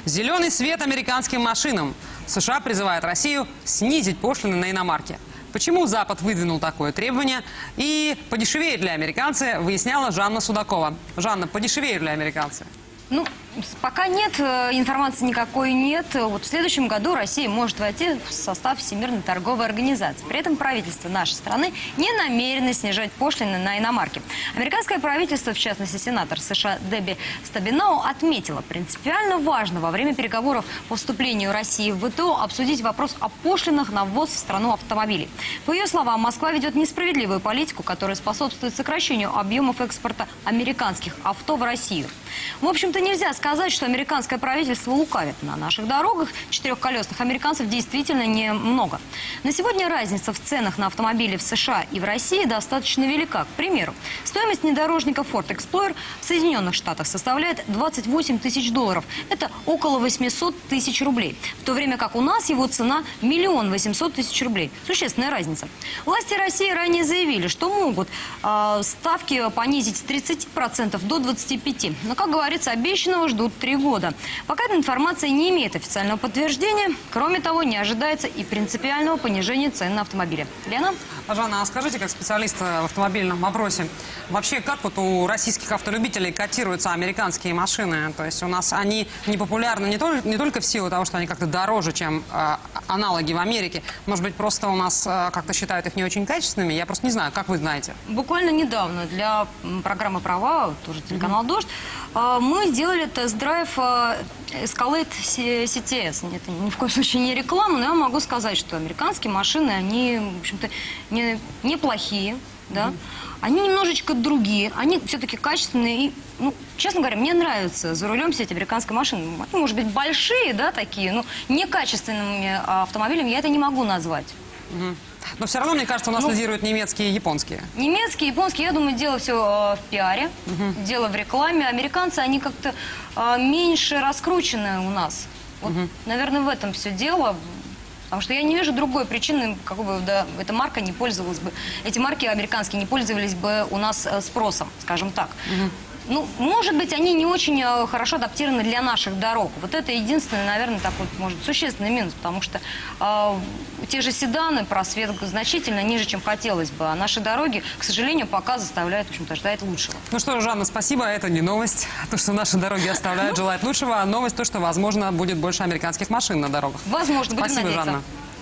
Зеленый свет американским машинам. США призывает Россию снизить пошлины на иномарки. Почему Запад выдвинул такое требование? И подешевеют ли американцы, выясняла Жанна Судакова. Жанна, подешевеют ли американцы? Ну, пока нет, информации никакой нет. Вот в следующем году Россия может войти в состав Всемирной торговой организации. При этом правительство нашей страны не намерено снижать пошлины на иномарки. Американское правительство, в частности сенатор США Дебби Стабиноу, отметила, принципиально важно во время переговоров по вступлению России в ВТО обсудить вопрос о пошлинах на ввоз в страну автомобилей. По ее словам, Москва ведет несправедливую политику, которая способствует сокращению объемов экспорта американских авто в Россию. В общем-то, нельзя сказать, что американское правительство лукавит. На наших дорогах четырехколесных американцев действительно немного. На сегодня разница в ценах на автомобили в США и в России достаточно велика. К примеру, стоимость внедорожника Ford Explorer в Соединенных Штатах составляет 28 тысяч долларов. Это около 800 тысяч рублей. В то время как у нас его цена 1 800 000 рублей. Существенная разница. Власти России ранее заявили, что могут ставки понизить с 30% до 25%. Но, как говорится, обещанного ждут 3 года. Пока эта информация не имеет официального подтверждения. Кроме того, не ожидается и принципиального понижения цен на автомобили. Лена? Жанна, а скажите, как специалист в автомобильном вопросе, вообще как вот у российских автолюбителей котируются американские машины? То есть у нас они не популярны не только в силу того, что они как-то дороже, чем аналоги в Америке. Может быть, просто у нас как-то считают их не очень качественными? Я просто не знаю, как вы знаете? Буквально недавно для программы «Права», тоже телеканал «Дождь», мы сделали тест-драйв Escalade CTS. Это ни в коем случае не реклама, но я могу сказать, что американские машины, они, в общем-то, неплохие, да? Они немножечко другие, они все-таки качественные. И, ну, честно говоря, мне нравится за рулем сидеть американской машины. Они, может быть, большие, да, такие, но некачественными автомобилями я это не могу назвать. Но все равно, мне кажется, у нас лидируют немецкие и японские. Немецкие, японские, я думаю, дело все в пиаре, дело в рекламе. Американцы, они как-то меньше раскручены у нас. Вот, наверное, в этом все дело. Потому что я не вижу другой причины, как бы, да, эта марка не пользовалась бы, эти марки американские не пользовались бы у нас спросом, скажем так. Ну, может быть, они не очень хорошо адаптированы для наших дорог. Вот это единственный, наверное, такой, может, существенный минус, потому что те же седаны, просвет значительно ниже, чем хотелось бы. А наши дороги, к сожалению, пока заставляют, в общем-то, ждать лучшего. Ну что ж, Жанна, спасибо. Это не новость, то, что наши дороги оставляют желать лучшего, а новость то, что, возможно, будет больше американских машин на дорогах. Возможно, будем надеяться. Спасибо, Жанна.